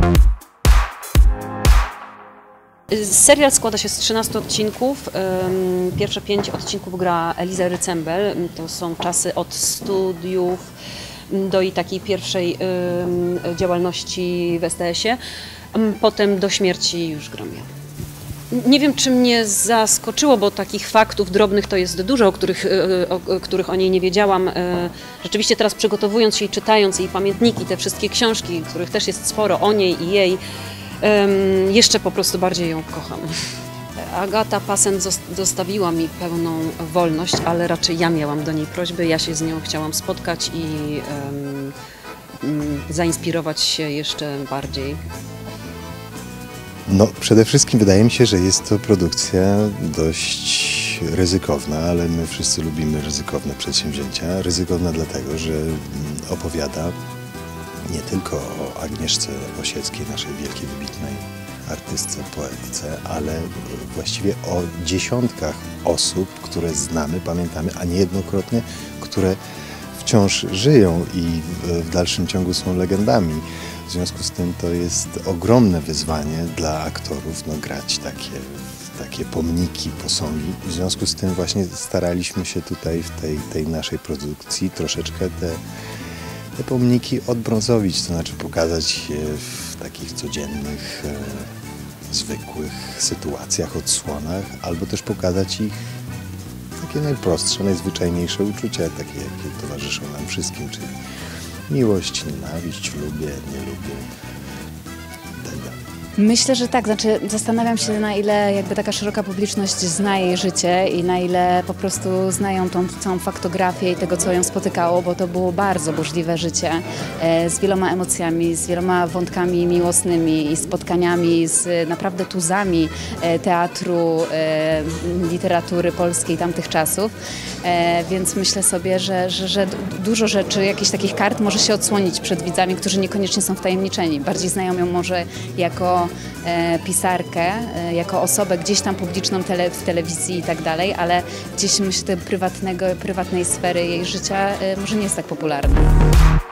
Serial składa się z 13 odcinków. Pierwsze 5 odcinków gra Eliza Rycembel. To są czasy od studiów do jej takiej pierwszej działalności w STS-ie. Potem do śmierci już gram ja. Nie wiem, czy mnie zaskoczyło, bo takich faktów drobnych to jest dużo, o których o niej nie wiedziałam. Rzeczywiście teraz przygotowując się i czytając jej pamiętniki, te wszystkie książki, których też jest sporo o niej i jej, jeszcze po prostu bardziej ją kocham. Agata Passent zostawiła mi pełną wolność, ale raczej ja miałam do niej prośby. Ja się z nią chciałam spotkać i zainspirować się jeszcze bardziej. No, przede wszystkim wydaje mi się, że jest to produkcja dość ryzykowna, ale my wszyscy lubimy ryzykowne przedsięwzięcia. Ryzykowna dlatego, że opowiada nie tylko o Agnieszce Osieckiej, naszej wielkiej, wybitnej artystce, poetce, ale właściwie o dziesiątkach osób, które znamy, pamiętamy, a niejednokrotnie, które wciąż żyją i w dalszym ciągu są legendami. W związku z tym to jest ogromne wyzwanie dla aktorów, grać takie pomniki, posągi. W związku z tym właśnie staraliśmy się tutaj w tej naszej produkcji troszeczkę te pomniki odbrązowić, to znaczy pokazać je w takich codziennych, zwykłych sytuacjach, odsłonach, albo też pokazać ich takie najprostsze, najzwyczajniejsze uczucia, takie jakie towarzyszą nam wszystkim, czyli miłość, nienawiść, lubię, nie lubię itd. Myślę, że tak. Znaczy, zastanawiam się, na ile jakby taka szeroka publiczność zna jej życie i na ile po prostu znają tą całą faktografię i tego, co ją spotykało, bo to było bardzo burzliwe życie z wieloma emocjami, z wieloma wątkami miłosnymi i spotkaniami z naprawdę tuzami teatru, literatury polskiej tamtych czasów. Więc myślę sobie, że dużo rzeczy, jakichś takich kart może się odsłonić przed widzami, którzy niekoniecznie są wtajemniczeni. Bardziej znają ją może jako pisarkę, jako osobę gdzieś tam publiczną w telewizji i tak dalej, ale gdzieś myślę, prywatnej sfery jej życia może nie jest tak popularna.